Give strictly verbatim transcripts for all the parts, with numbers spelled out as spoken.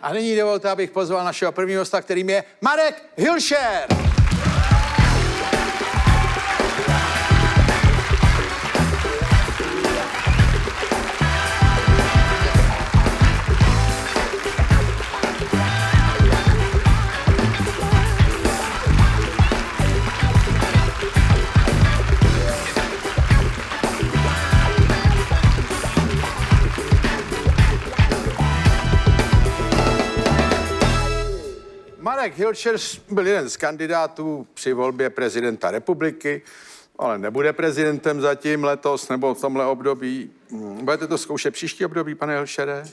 A nyní dovolte, abych pozval našeho prvního hosta, kterým je Marek Hilšer. Marek Hilšer byl jeden z kandidátů při volbě prezidenta republiky, ale nebude prezidentem zatím letos nebo v tomhle období. Budete to zkoušet příští období, pane Hilšere?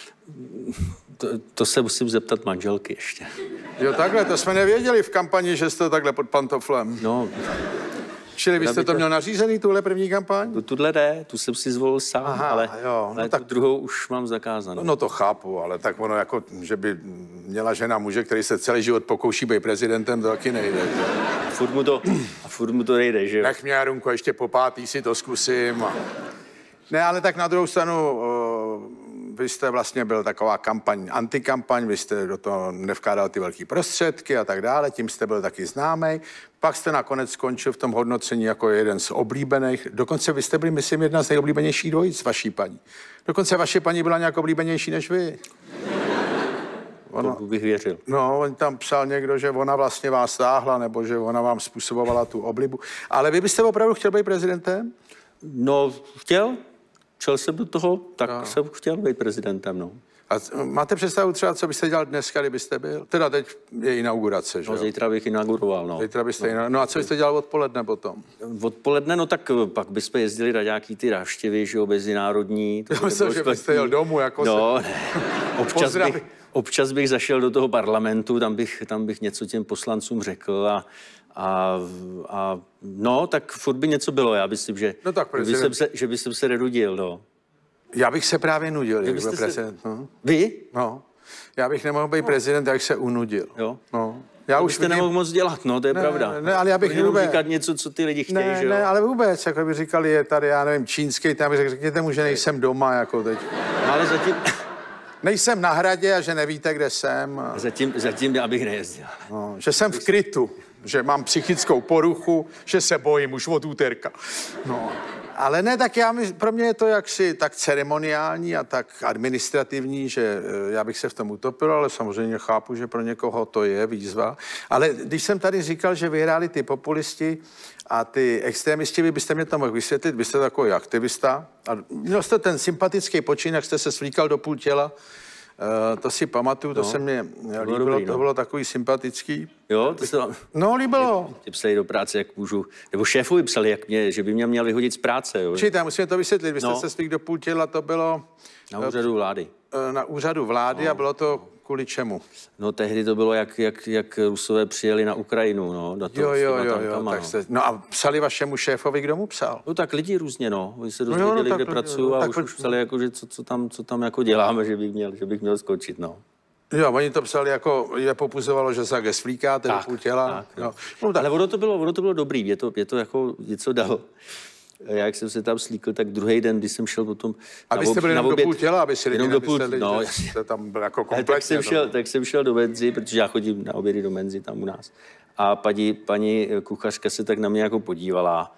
To, to se musím zeptat manželky ještě. Jo, takhle, to jsme nevěděli v kampani, že jste takhle pod pantoflem. No. Čili vy jste to měl nařízený, tuhle první kampaň? Tu, tuhle ne, tu jsem si zvolil sám, Aha, ale, jo, no ale tak... tu druhou už mám zakázanou. No to chápu, ale tak ono jako, že by měla žena muže, který se celý život pokouší být prezidentem, to taky nejde. A furt mu to, a furt mu to nejde, že jo? Nech mě, Jarunko, ještě po pátý si to zkusím. A... Ne, ale tak na druhou stranu, uh, vy jste vlastně byl taková kampaň, antikampaň, vy jste do toho nevkládal ty velké prostředky a tak dále, tím jste byl taky známý. Pak jste nakonec skončil v tom hodnocení jako jeden z oblíbených. Dokonce vy jste byli, myslím, jedna z nejoblíbenějších dvojic vaší paní. Dokonce vaše paní byla nějak oblíbenější než vy. Ona, to bych věřil. No, on tam psal někdo, že ona vlastně vás stáhla, nebo že ona vám způsobovala tu oblibu. Ale vy byste opravdu chtěl být prezidentem? No, chtěl. Šel jsem do toho, tak no. jsem chtěl být prezidentem, no. A máte představu třeba, co byste dělal dneska, kdybyste byl? Teda teď je inaugurace, že no, jo? Zítra bych inauguroval, no. Zítra byste no. Inauguroval. No a co byste dělal odpoledne potom? Odpoledne, no tak pak bychom jezdili na nějaký ty návštěvy, že jo, mezinárodní. Já myslím, že byste jel domů, jako no, se... ne. Občas bych, občas bych zašel do toho parlamentu, tam bych, tam bych něco těm poslancům řekl a A, a no, tak furt by něco bylo, já myslím, že, no tak, že, bych se, že bych se nenudil, no. Já bych se právě nudil, kdyby byl prezident. Se... No. Vy? No. Já bych nemohl být no. prezident, já bych se unudil. Jo? No. Já to už byste vidím... nemohl moc dělat, no, to je ne, pravda. Ne, ale já bych vůbec... říkat něco, co ty lidi chtějí, ne, že jo? Ne, ale vůbec, jako by říkali, je tady, já nevím, čínský, tam bych řekl, řekněte mu, že nejsem doma, jako teď. No, ale zatím... Nejsem na hradě a že nevíte, kde jsem. A... Zatím, zatím abych nejezdil. No, že jsem v krytu, že mám psychickou poruchu, že se bojím už od úterka. No. Ale ne, tak já, pro mě je to jaksi tak ceremoniální a tak administrativní, že já bych se v tom utopil, ale samozřejmě chápu, že pro někoho to je výzva. Ale když jsem tady říkal, že vyhráli ty populisti a ty extrémisti, vy byste mě to mohl vysvětlit, vy jste takový aktivista a měl jste ten sympatický počin, jak jste se svlíkal do půl těla. Uh, to si pamatuju, to no, se mě to líbilo, dobrý, to no. bylo takový sympatický. Jo, to se vám... No, líbilo. Ti psali do práce, jak můžu, nebo šéfovi psali, jak mě, že by mě měl vyhodit z práce, jo. Určitě, musíme to vysvětlit, vy jste no. se svlík do půl těla, to bylo... Na úřadu vlády. Na úřadu vlády no. A bylo to kvůli čemu? No tehdy to bylo, jak, jak, jak Rusové přijeli na Ukrajinu, no. Na to, jo, jo, jo, tankama, jo, tak no. jste, no a psali vašemu šéfovi, kdo mu psal? No tak lidi různě, no. Oni se no dozvěděli, jo, no, kde tak, pracuju no, a tak, už, tak, už psali, jako, že co, co, tam, co tam jako děláme, že bych měl, že bych měl skočit, no. Jo, oni to psali jako, je popuzovalo, že se tak svlíkáte do půl těla. Tak, no. No, tak. Ale ono to bylo, ono to bylo dobrý, je to, je to jako něco dalo. Já, jak jsem se tam slíkl, tak druhý den, když jsem šel potom... A vy jste byli jenom oběd, do půl těla, aby si lidi nemysleli, no, že jste tam byl jako komplexně. Tak jsem, šel, tak jsem šel do Menzy, protože já chodím na obědy do Menzy tam u nás. A paní, paní kuchařka se tak na mě jako podívala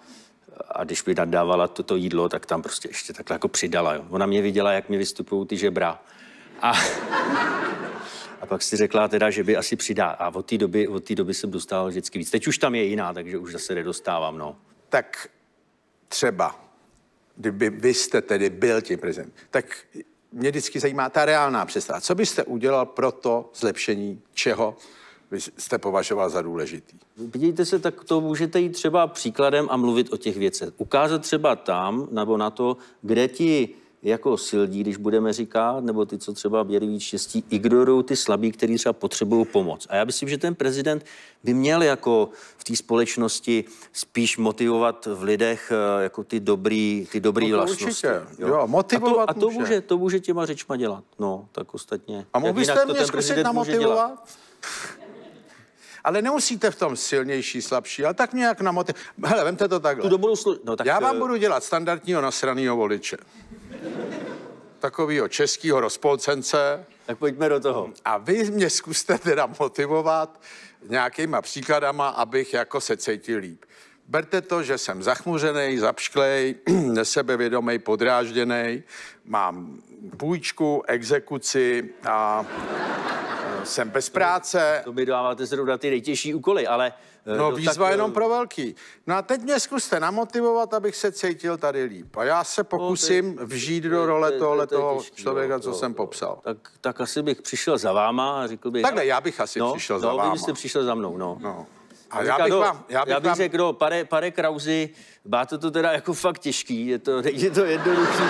a když mi nadávala toto jídlo, tak tam prostě ještě takhle jako přidala. Jo. Ona mě viděla, jak mi vystupují ty žebra. A... A pak si řekla teda, že by asi přidá. A od té doby, od té doby jsem dostával vždycky víc. Teď už tam je jiná, takže už zase nedostávám, no. Tak třeba, kdyby vy jste tedy byl tím prezident, tak mě vždycky zajímá ta reálná představa. Co byste udělal pro to zlepšení, čeho vy jste považoval za důležitý? Vidíte se, tak to můžete jít třeba příkladem a mluvit o těch věcech. Ukázat třeba tam, nebo na to, kde ti jako sildí, když budeme říkat, nebo ty, co třeba měli víc štěstí, ignorují ty slabí, kteří třeba potřebují pomoc. A já myslím, že ten prezident by měl jako v té společnosti spíš motivovat v lidech jako ty dobrý, ty dobrý no vlastnosti. Určitě, jo, jo motivovat a to, a to může. může. To může těma řečma dělat, no, tak ostatně. A mohl byste mě zkusit namotivovat? Ale nemusíte v tom silnější, slabší, ale tak nějak namotivovat. Hele, vemte to takhle. Tu dobu slu... no, tak... Já vám budu dělat standardního nasranýho voliče. takového českého rozpolcence. Tak pojďme do toho. A vy mě zkuste teda motivovat nějakýma příkladama, abych jako se cítil líp. Berte to, že jsem zachmuřený, zapšklej, nesebevědomý, podrážděný, mám půjčku, exekuci a jsem bez práce. To mi dáváte zrovna ty nejtěžší úkoly, ale... No, no výzva tak, jenom pro velký. No a teď mě zkuste namotivovat, abych se cítil tady líp. A já se pokusím no, vžít do role tohle toho člověka, co jsem popsal. Tak, tak asi bych přišel za váma a řekl bych... Takhle, já bych asi no, přišel no, za váma. No, vy byste přišel za mnou, no. no. A já bych vám... Já bych, já bych vám... řekl, no, pane, pane Krausi, máte to teda jako fakt těžký, je to, je to jednoduchý.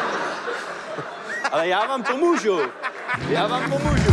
Ale já vám pomůžu. Já vám pomůžu.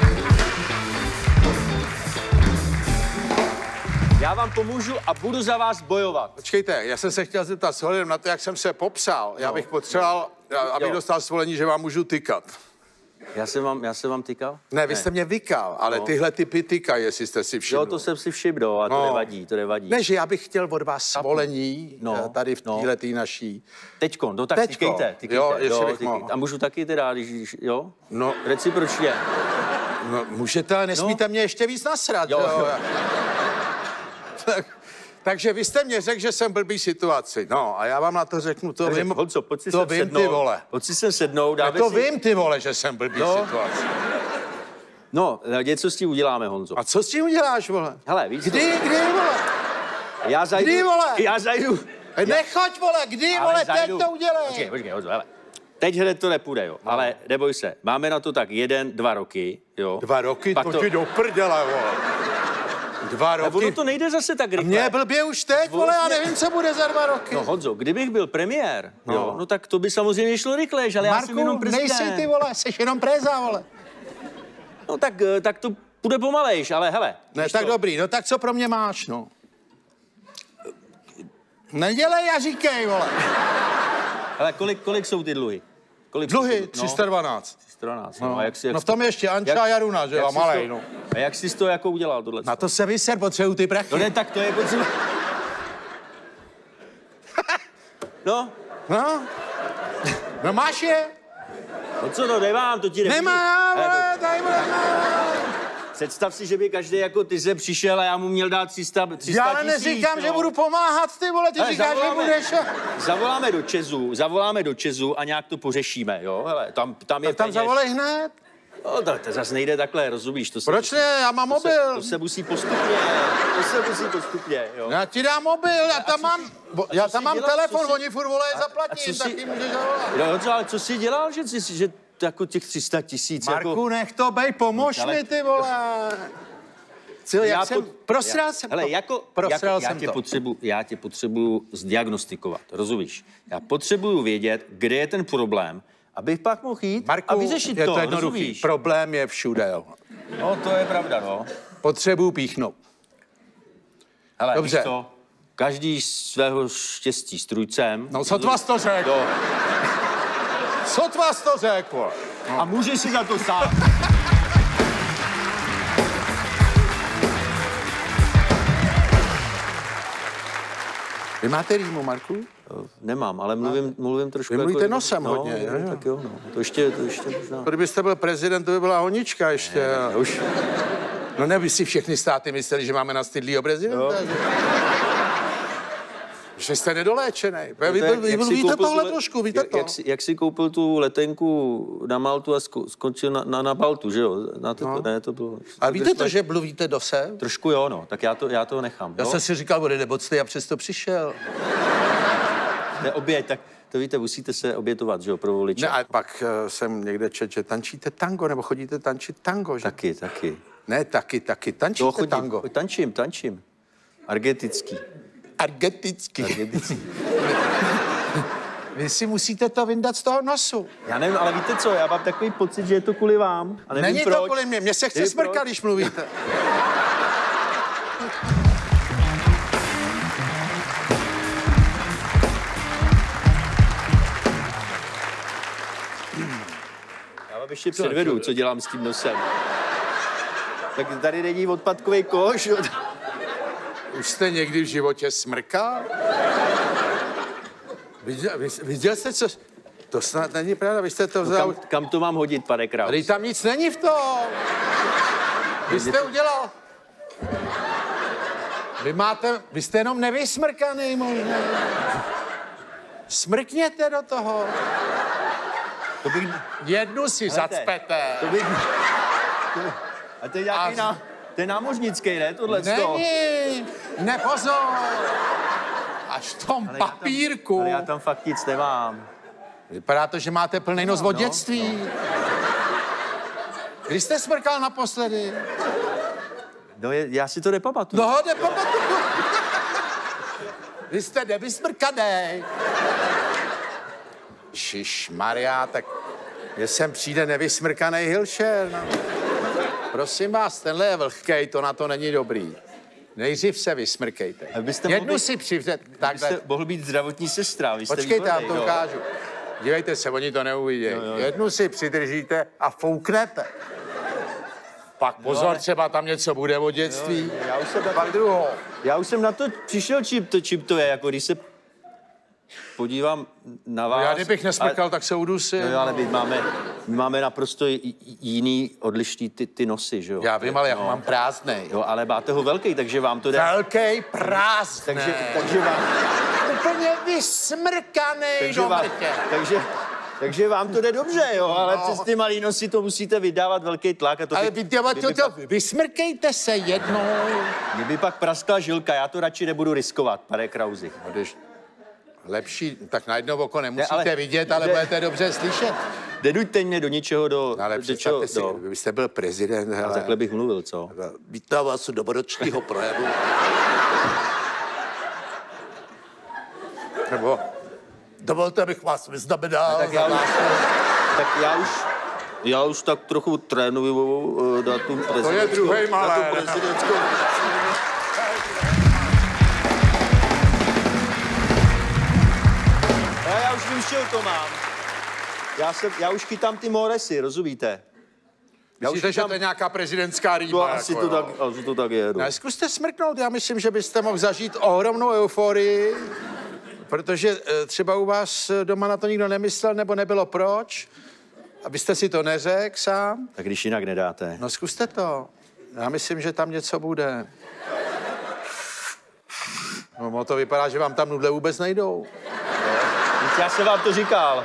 Já vám pomůžu a budu za vás bojovat. Počkejte, já jsem se chtěl zeptat s ohledem na to, jak jsem se popsal. Já bych potřeboval, abych jo. dostal svolení, že vám můžu tykat. Já jsem vám, já jsem vám tykal? Ne, vy ne. jste mě vykal, ale no. tyhle typy tykají, jestli jste si všiml. Jo, to jsem si všiml, a to no. nevadí, to nevadí. Ne, že já bych chtěl od vás svolení no. tady v této no. naší. Teďko, no tak Teďko. tykejte, tykejte. Jo, jo, bych mohl. A můžu taky teda, když, jo? No. Recipročně. No, můžete, ale nesmíte no. mě ještě víc nasrat, jo. jo. tak, takže vy jste mě řekl, že jsem blbý situaci. No a já vám na to řeknu, to vím, Holco, pojď si to vím sednout, ty vole. Pojď si sem sednout, dáme to si... vím ty vole, že jsem blbý no. situaci. No, něco s tím uděláme, Honzo. A co s tím uděláš, vole? Hele, víš Kdy, to? kdy, vole? Já zajdu... Kdy, vole? Já zajdu... Nechoď, vole, kdy, ale vole, zajdu... teď to udělej. Počkej, počkej, Honzo, hele. Teď hned to nepůjde, jo. No. Ale neboj se, máme na to tak jeden, dva roky, jo. Dva roky? Pak to, to... ti do prdele, vole. Dva roky. Nebo to nejde zase tak rychle. Mně blbě už teď, vole, já nevím, co bude za dva roky. No Honzo, kdybych byl premiér, no, jo, no tak to by samozřejmě šlo rychlejš, ale Marku, já jsem jenom prezident. nejsi ty, vole, jsi jenom préza, vole. No tak, tak to bude pomalejš, ale hele. Ne, tak to... dobrý, no tak co pro mě máš, no? Nedělej a říkej, vole. Hele, kolik, kolik jsou ty dluhy? Kolik dluhy? tři sta dvanáct. tři sta dvanáct, no. No, a jak si, jak no v tom ještě Anča a Jaruna, že jo, malej, to, no. A jak jsi to jako udělal tohle? Na to se vyser, potřebuju ty prachy. No ne, tak to je potřeba. No? No? No máš je? No co to, nemám, to ti nepůjde. Nemám, vole, tady bude. Představ si, že by každý jako ty se přišel a já mu měl dát tři sta tisíc. Já ale neříkám, no. že budu pomáhat, ty vole, ty hele, říkáš, zavoláme, že budeš. Zavoláme do Česu, zavoláme do Česu a nějak to pořešíme, jo? Hele, tam, tam je tak tam zavolej hned. No, to, to zase nejde takhle, rozumíš? To se Proč musí, ne? Já mám to mobil. Se, to se musí postupně, to se musí postupně, jo? Já ti dám mobil, já tam mám, bo, já tam mám dělal, telefon, si, oni furt volají zaplatím, tak jim můžeš zavolat. No, ale co jsi dělal, že jsi, že jako těch tři sta tisíc, Marku, jako... nech to bej, pomož no, ale... mi, ty vole. Co, jak já jsem, pod... prosral já, jsem hele, to. Jako, prosral jako, jsem já tě to. Potřebu, já tě potřebuju zdiagnostikovat, rozumíš? Já potřebuju vědět, kde je ten problém, abych pak mohl jít Marku, a vyřešit je to, to jednoduchý. Rozumíš? Problém je všude, jo. No, to je pravda, no. Potřebuju píchnout. Hele, dobře. Víš co? Každý svého štěstí strůjcem. No, co vás to řekl? Do... Co vás to řekl? No. A můžeš si za to sám. Vy máte rýmu, Marku? Nemám, ale mluvím, mluvím trošku. Vy mluvíte jako... nosem no, hodně, jo, jo? Tak jo, no. To ještě, to ještě možná. Kdybyste byl prezident, to by byla honička ještě. Ne, už. No ne, by si všechny státy mysleli, že máme nastydlýho prezidenta. Že jste nedoléčený. Vy, vy, vy, vy víte tohle tu, trošku, víte jak, to? Jak jsi, jak jsi koupil tu letenku na Maltu a sko, skončil na, na, na Baltu, že jo? Na to, no. Ne, to bylo... A víte to, že mluvíte do se? Trošku jo, no. Tak já to, já to nechám. Já jo? jsem si říkal, bude nebocný a přesto přišel. Ne, oběť, tak to víte, musíte se obětovat, že jo, pro voliče. Ne, a pak uh, jsem někde četl, že tančíte tango, nebo chodíte tančit tango, že? Taky, taky. Ne, taky, taky. Tančíte to chodím, tango. Tančím, tančím. Argetický. Argetický. Argetický. Vy si musíte to vyndat z toho nosu. Já nevím, ale víte co, já mám takový pocit, že je to kvůli vám. A nevím Není proč. to kvůli mě, mně se chce smrkat, když mluvíte. Já vám ještě předvedu, co dělám s tím nosem. Tak tady není odpadkový koš. Už jste někdy v životě smrkal? Viděl, viděl jste, co... To snad není pravda, vy jste to vzal... No kam, kam to mám hodit, pane Kraus? Tady tam nic není v tom. Vy jste udělal... Vy máte... Vy jste jenom nevysmrkaný možná. Smrkněte do toho. To bych... Jednu si zacpete. To bych... To... A to je nějaký A... ná... To je námořnický, ne? Tohle Není. Ne, pozor. Až v tom ale papírku. Já tam, ale já tam fakt nic nemám. Vypadá to, že máte plný nos od no, dětství. No. Kdy jste smrkal naposledy? No, je, já si to nepamatuju. No, nepamatuju. Vy jste nevysmrkanej. Šišmarja, tak je sem přijde nevysmrkanej Hilšer. No. Prosím vás, tenhle je vlhkej, to na to není dobrý. Nejdřív se vysmrkejte. Jednu být, si přivřete. Takhle. Mohl být zdravotní sestra. Vy jste Počkejte, já výborný, to ukážu. Dívejte se, oni to neuvidějí. Jednu si přidržíte a fouknete. Pak pozor, no, třeba tam něco bude od dětství. Jo, já už jsem pak druhou. Já už jsem na to přišel, čím to, čím to je, jako když se podívám na vás. No já kdybych nesmrkal, a... tak se udusil. No, ale my máme, my máme naprosto jiný, odlišný ty, ty nosy, že jo? Já vím, ale já no. mám prázdnej. Jo, ale máte ho velký, takže vám to jde... Velký, prázdnej. Takže, takže vám... Úplně vysmrkanej takže do vám, mrtě. takže, takže vám to jde dobře, jo, ale no. přes ty malý nosy to musíte vydávat velký tlak. A to ale by, vy, to, to, to, pak, vysmrkejte se jednou. Kdyby pak praskla žilka, já to radši nebudu riskovat, pane Krausi. Když lepší, tak na jedno oko nemusíte ne, ale, vidět, ale de, budete dobře slyšet. Neduďte mě do ničeho, do... No, ale do představte si, do... vy jste byl prezident, hele. A takhle bych mluvil, co? Vítám vás u dobrodružského projevu. Nebo dovolte, abych vás vyznamenal. Tak já, už, tak já už, já už tak trochu trénuju datum prezidentskou. To je druhej malé. Já už vím, z čeho to mám. Já, se, já už chytám ty moresy, rozumíte? Já Myslíte, už chytám... že to je nějaká prezidentská rýma? To asi jako, to tak, asi to tak je. Ne, zkuste smrknout, já myslím, že byste mohl zažít ohromnou euforii, protože třeba u vás doma na to nikdo nemyslel, nebo nebylo proč, abyste si to neřekl sám. Tak když jinak nedáte. No zkuste to. Já myslím, že tam něco bude. No to vypadá, že vám tam nudle vůbec nejdou. No, já jsem vám to říkal.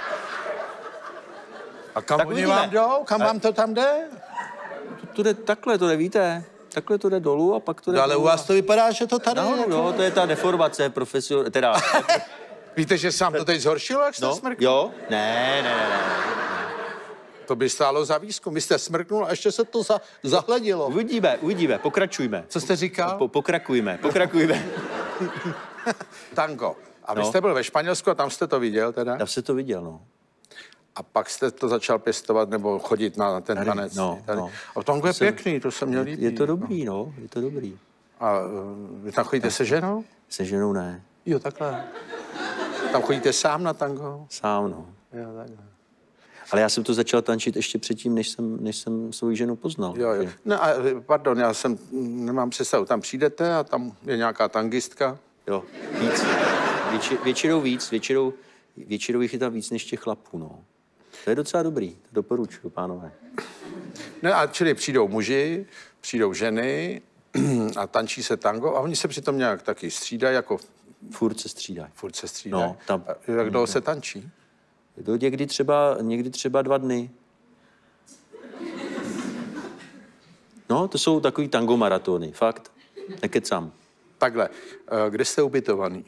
A kam tak oni vám jdou? Kam a... vám to tam jde? To, to jde takhle, to nevíte. Takhle to jde dolů a pak to jde no, ale dolů. u vás to vypadá, že to tady no, je. No, to je ta deformace profesor... Teda... Víte, že sám to teď zhoršilo, jak jste no, smrknul? Jo? Ne, ne, ne, ne. To by stálo za výzkum. Vy jste smrknul a ještě se to za, zahledilo. Uvidíme, uvidíme, pokračujme. Co jste říkal? Po, pokrakujme, pokrakujme. Tango. A vy no. jste byl ve Španělsku a tam jste to viděl teda? Tam jste to viděl, no. A pak jste to začal pěstovat nebo chodit na ten tady, tanec? No, tady. no. A tango je jsem, pěkný, to se mě líbí. Je to dobrý, no, je to dobrý. A vy tam chodíte se ženou? Se ženou ne. Jo, takhle. Tam chodíte sám na tango? Sám, no. Jo, takhle. Ale já jsem to začal tančit ještě předtím, než jsem, než jsem svou ženu poznal. Jo, jo. No a pardon, já jsem, nemám představu, tam přijdete a tam je nějaká tangistka? Jo, víc. Větši, většinou víc, většinou, většinou jich je tam víc než těch chlapů, no. To je docela dobrý, to doporučuju, pánové. No a čili přijdou muži, přijdou ženy a tančí se tango a oni se přitom nějak taky střídají, jako... Furt se střídají. Furt se střídají. No, tam... Jak dlouho se tančí? To někdy třeba, někdy třeba dva dny. No, to jsou takový tango maratony, fakt. Nekecám. Takhle, kde jste ubytovaný?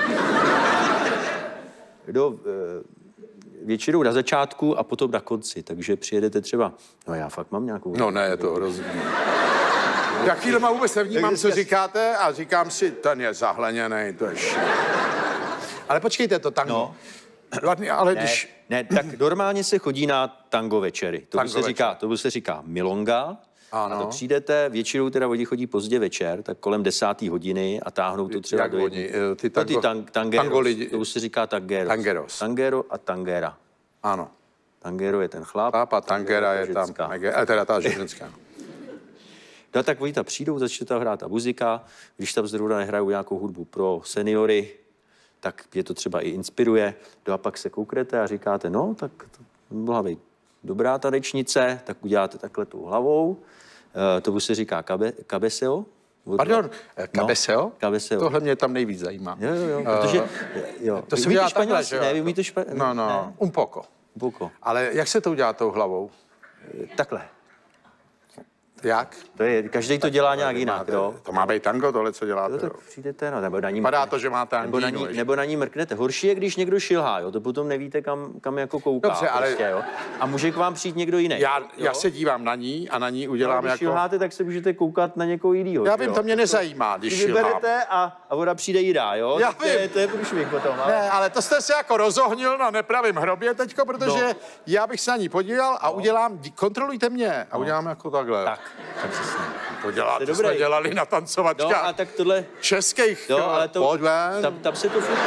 Do, většinou na začátku a potom na konci, takže přijedete třeba, no já fakt mám nějakou... No ne, je to hrozný. Já chvílema vůbec nevnímám, co říkáte a říkám si, ten je zahleněnej, to je šit. Ale počkejte, to tango. No. Dva dny, ale ne, když... Ne, tak normálně se chodí na tango večery. To tango se říká, to se říká milonga. Ano. A to přijdete, většinou teda oni chodí pozdě večer, tak kolem desáté hodiny a táhnou to třeba jak do oni, ty tango, no, ty tang, tangeros, tango lidi. To už se říká tangeros. Tangeros. Tangero a tangera. Ano. Tangero je ten chlap. Chlap a tangera je tam, ale teda ta ženská. No tak oni tam přijdou, začne tam hrát ta muzika, když tam zrovna nehrajou nějakou hudbu pro seniory, tak je to třeba i inspiruje. No a pak se kouknete a říkáte, no, tak to mohla být dobrá tanečnice, tak uděláte takhle tou hlavou. Uh, tomu se říká kabe, cabeceo. Pardon, cabeceo? No, cabeceo. Tohle mě tam nejvíc zajímá. Jo, jo, jo, protože, jo. To se udělá takhle, že jo? Ne, vy umíte španělsky? No, no, ne. un poco. Un poco. Ale jak se to udělá tou hlavou? Takhle. Jak? To je, každý to dělá nějak jinak, jo. To má být tango, tohle, co děláte. Jo, tak přijdete, no, nebo na ní Padá mrkne, to, že máte nebo na, ní, angínu, nebo na ní mrknete. Horší je, když někdo šilhá, jo, to potom nevíte, kam, kam jako kouká. Dobře, ale... prostě, jo. A může k vám přijít někdo jiný. Já, jo? já se dívám na ní a na ní udělám když jako... šilháte, tak se můžete koukat na někoho jinýho. Já vím, jo? to mě nezajímá, když Vy šilhám. vyberete a, a voda přijde jiná, jo? Já to, je, vím. to je průšvih potom. Ale... Ne, ale to jste se jako rozohnil na nepravým hrobě teďko, protože No. já bych se na ní podíval a udělám, kontrolujte mě a udělám jako takhle. Tak, tak přesně. To děláte, Jste jsme dobrý. dělali na tancovačkách. No a tak tohle... Českých, Jo, ale to... pojď ven. Tam, tam se to furt...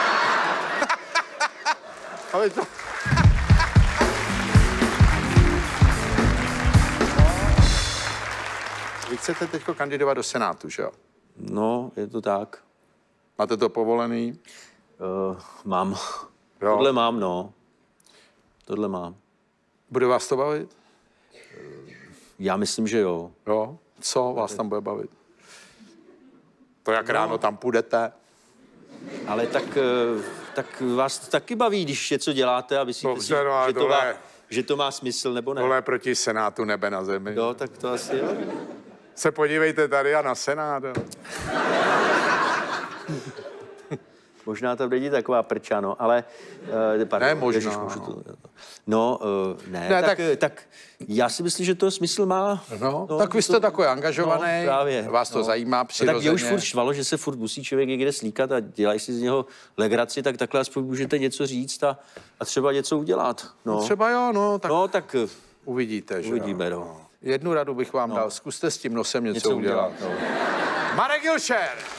Ale to... Vy chcete teď kandidovat do Senátu, že jo? No, je to tak. Máte to povolený? Uh, mám. Jo. Tohle mám, no. Tohle mám. Bude vás to bavit? Já myslím, že jo. Jo. Co vás tam bude bavit? To, jak no. ráno tam půjdete? Ale tak, eh, tak vás to taky baví, když něco děláte a myslíte Dobře, si, no, ale že, to má, tohle- že to má smysl, nebo ne? Tohle je proti Senátu nebe na zemi. Jo, tak to asi jo. Se podívejte tady a na Senát. Jo. Možná tam není taková prča, no, ale... Uh, pardon, Ne, možná, ježiš, můžu no. to, no, uh, ne, Ne, ne tak, tak- tak, tak já si myslím, že to smysl má. No, tak vy jste takový angažovaný, no, právě, vás to no. zajímá No, přirozeně. tak je už furt štvalo, že se furt musí člověk někde slíkat a dělají si z něho legraci, tak takhle aspoň můžete něco říct a, a třeba něco udělat. No, Třeba jo, no, tak no tak eh, uvidíte, že uvidíme, jo. no. Jednu radu bych vám dal, zkuste s tím nosem něco, Něco udělat. udělat, no. Marek Hilšer!